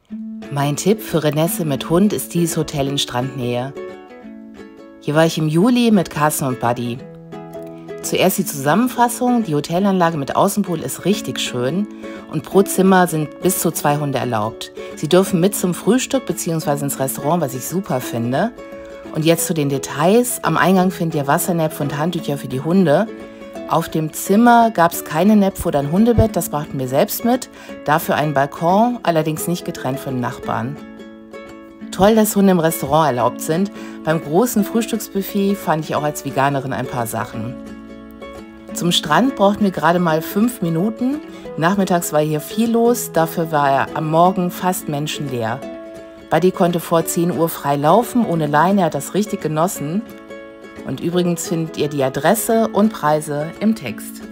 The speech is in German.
Mein Tipp für Renesse mit Hund ist dieses Hotel in Strandnähe. Hier war ich im Juli mit Carsten und Buddy. Zuerst die Zusammenfassung: Die Hotelanlage mit Außenpool ist richtig schön und pro Zimmer sind bis zu 2 Hunde erlaubt. Sie dürfen mit zum Frühstück bzw. ins Restaurant, was ich super finde. Und jetzt zu den Details. Am Eingang findet ihr Wassernäpfe und Handtücher für die Hunde. Auf dem Zimmer gab es keine Näpfe oder ein Hundebett, das brachten wir selbst mit. Dafür einen Balkon, allerdings nicht getrennt von den Nachbarn. Toll, dass Hunde im Restaurant erlaubt sind. Beim großen Frühstücksbuffet fand ich auch als Veganerin ein paar Sachen. Zum Strand brauchten wir gerade mal 5 Minuten. Nachmittags war hier viel los, dafür war er am Morgen fast menschenleer. Buddy konnte vor 10 Uhr frei laufen, ohne Leine, er hat das richtig genossen. Und übrigens findet ihr die Adresse und Preise im Text.